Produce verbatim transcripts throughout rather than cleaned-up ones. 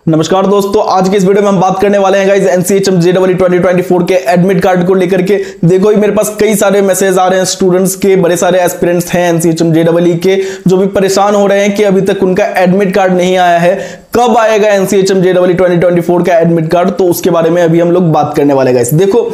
नमस्कार दोस्तों, आज के इस वीडियो में हम बात करने वाले हैं guys NCHM JEE twenty twenty four के एडमिट कार्ड को लेकर के। देखो मेरे पास कई सारे मैसेज आ रहे हैं स्टूडेंट्स के, बड़े सारे एस्पिरेंट्स हैं एनसीएचएम जेईई के जो भी परेशान हो रहे हैं कि अभी तक उनका एडमिट कार्ड नहीं आया है। कब आएगा NCHM JEE twenty twenty four का एडमिट कार्ड, तो उसके बारे में अभी हम लोग बात करने वाले हैं गाइस। देखो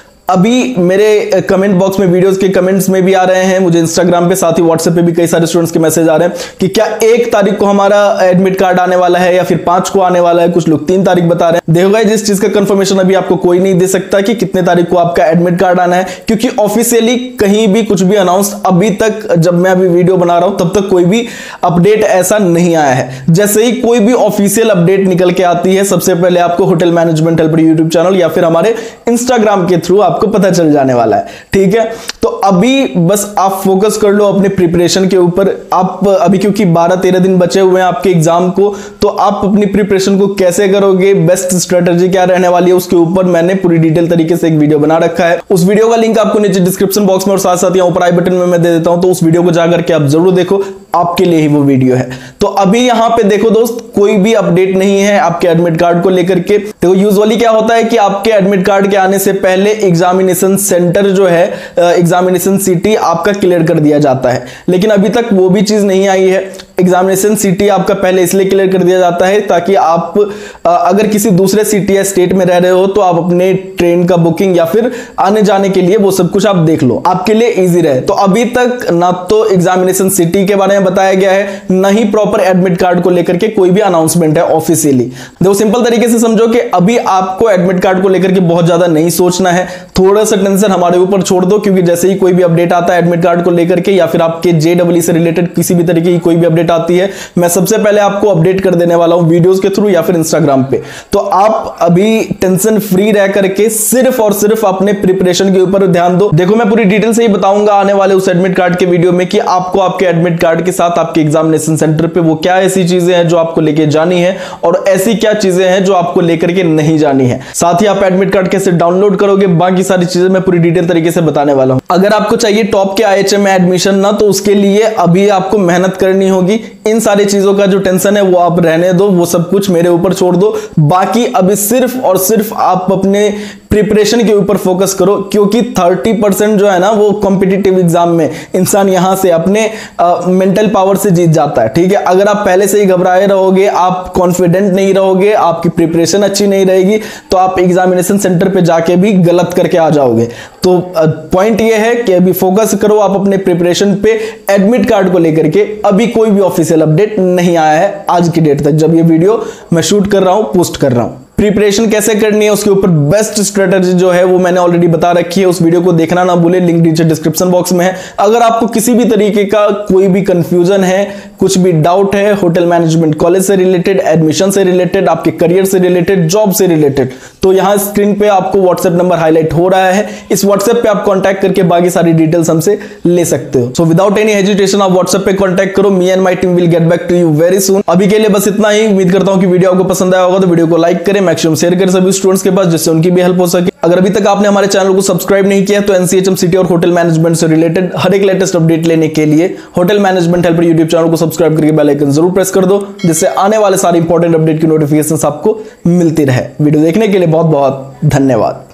अभी मेरे कमेंट बॉक्स में, वीडियोस के कमेंट्स में भी आ रहे हैं, मुझे इंस्टाग्राम पे साथ ही व्हाट्सएप पे भी कई सारे स्टूडेंट्स के मैसेज आ रहे हैं कि क्या एक तारीख को हमारा एडमिट कार्ड आने वाला है या फिर पांच को आने वाला है। कुछ लोग तीन तारीख बता रहे हैं। देखो गाइस, जिस चीज का कंफर्मेशन अभी आपको कोई नहीं दे सकता कि कितने तारीख को आपका एडमिट कार्ड आना है, क्योंकि ऑफिशियली कहीं भी कुछ भी अनाउंस अभी तक, जब मैं अभी वीडियो बना रहा हूं तब तक कोई भी अपडेट ऐसा नहीं आया है। जैसे ही कोई भी ऑफिशियल अपडेट निकल के आती है, सबसे पहले आपको hotel management helper YouTube channel या फिर हमारे इंस्टाग्राम के थ्रू आपको पता चल जाने वाला है। ठीक है, तो अभी बस आप फोकस कर लो अपने प्रिपरेशन के ऊपर। आप अभी क्योंकि बारह तेरह दिन बचे हुए हैं आपके एग्जाम को, तो आप अपनी प्रिपरेशन को कैसे करोगे, बेस्ट स्ट्रेटजी क्या रहने वाली है, उसके ऊपर मैंने पूरी डिटेल तरीके से एक वीडियो बना रखा है। उस वीडियो का लिंक आपको नीचे डिस्क्रिप्शन बॉक्स में और साथ साथ यहाँ ऊपर आई बटन में मैं दे देता हूं, तो उस वीडियो को जाकर के आप जरूर देखो, आपके लिए ही वो वीडियो है। तो अभी यहां पे देखो दोस्त, कोई भी अपडेट नहीं है आपके एडमिट कार्ड को लेकर के। देखो यूजुअली क्या होता है कि आपके एडमिट कार्ड के आने से पहले एग्जामिनेशन सेंटर जो है, एग्जामिनेशन सिटी आपका क्लियर कर दिया जाता है, लेकिन अभी तक वो भी चीज नहीं आई है। एग्जामिनेशन सिटी आपका पहले इसलिए क्लियर कर दिया जाता है ताकि आप अगर किसी दूसरे सिटी या स्टेट में रह रहे हो तो आप अपने ट्रेन का बुकिंग या फिर आने जाने के लिए वो सब कुछ आप देख लो, आपके लिए इजी रहे। तो अभी तक ना तो एग्जामिनेशन सिटी के बारे में बताया गया है, ना ही प्रॉपर एडमिट कार्ड को लेकर के कोई भी अनाउंसमेंट है ऑफिशियली। देखो सिंपल तरीके से समझो कि अभी आपको एडमिट कार्ड को लेकर के बहुत ज्यादा नहीं सोचना है, थोड़ा सा टेंशन हमारे ऊपर छोड़ दो, क्योंकि जैसे ही कोई भी अपडेट आता है एडमिट कार्ड को लेकर के या फिर आपके जेईई से रिलेटेड किसी भी तरीके की कोई भी अपडेट आती है, मैं सबसे पहले आपको अपडेट कर देने वाला हूं वीडियोस के थ्रू या फिर इंस्टाग्राम पे। तो आप अभी टेंशन फ्री रह करके सिर्फ और सिर्फ अपने प्रिपरेशन के ऊपर ध्यान दो। देखो मैं पूरी डिटेल से ही बताऊंगा आने वाले उस एडमिट कार्ड के वीडियो में कि आपको आपके एडमिट कार्ड के साथ आपके एग्जामिनेशन सेंटर पे वो क्या ऐसी चीजें हैं जो आपको लेके जानी है और ऐसी क्या चीजें हैं जो आपको लेकर के नहीं जानी है। साथ ही आप एडमिट कार्ड कैसे डाउनलोड करोगे, बाकी सारी चीजें मैं पूरी डिटेल तरीके से बताने वाला हूं। अगर आपको चाहिए टॉप के आईएचएम में एडमिशन ना, तो उसके लिए अभी आपको मेहनत करनी होगी। इन सारी चीजों का जो टेंशन है वो आप रहने दो, वो सब कुछ मेरे ऊपर छोड़ दो। बाकी अभी सिर्फ और सिर्फ आप अपने प्रिपरेशन के ऊपर फोकस करो, क्योंकि तीस परसेंट जो है ना वो कॉम्पिटिटिव एग्जाम में इंसान यहां से अपने मेंटल पावर से जीत जाता है। ठीक है, अगर आप पहले से ही घबराए रहोगे, आप कॉन्फिडेंट नहीं रहोगे, आपकी प्रिपरेशन अच्छी नहीं रहेगी, तो आप एग्जामिनेशन सेंटर पे जाके भी गलत करके आ जाओगे। तो पॉइंट ये है कि अभी फोकस करो आप अपने प्रिपरेशन पे। एडमिट कार्ड को लेकर के अभी कोई भी ऑफिशियल अपडेट नहीं आया है आज की डेट तक, जब ये वीडियो मैं शूट कर रहा हूं, पोस्ट कर रहा हूं। प्रिपरेशन कैसे करनी है उसके ऊपर बेस्ट स्ट्रेटजी जो है वो मैंने ऑलरेडी बता रखी है, उस वीडियो को देखना ना भूले, लिंक नीचे डिस्क्रिप्शन बॉक्स में है। अगर आपको किसी भी तरीके का कोई भी कंफ्यूजन है, कुछ भी डाउट है होटल मैनेजमेंट कॉलेज से रिलेटेड, एडमिशन से रिलेटेड, आपके करियर से रिलेटेड, जॉब से रिलेटेड, तो यहां स्क्रीन पे आपको व्हाट्सएप नंबर हाईलाइट हो रहा है, इस व्हाट्सएप पे आप कॉन्टैक्ट करके बाकी सारी डिटेल्स हमसे ले सकते हो। सो विदाउट एनी हेजिटेशन आप व्हाट्सएप पे कॉन्टैक्ट करो, me and my team will get back to you very soon. अभी के लिए बस इतना ही। उम्मीद करता हूं कि वीडियो आपको पसंद आया होगा, तो वीडियो को लाइक करें, मैक्सिमम शेयर करें सभी स्टूडेंट्स के पास, जिससे उनकी भी हेल्प हो सके। अगर अभी तक आपने हमारे चैनल को सब्सक्राइब नहीं किया तो एनसीएचएम सिटी और होटल मैनेजमेंट से रिलेटेड हर एक लेटेस्ट अपडेट लेने के लिए hotel management helper YouTube channel को सब्सक्राइब करके बेल आइकन जरूर प्रेस कर दो, जिससे आने वाले सारे इंपॉर्टेंट अपडेट की नोटिफिकेशंस आपको मिलती रहे। वीडियो देखने के लिए बहुत बहुत धन्यवाद।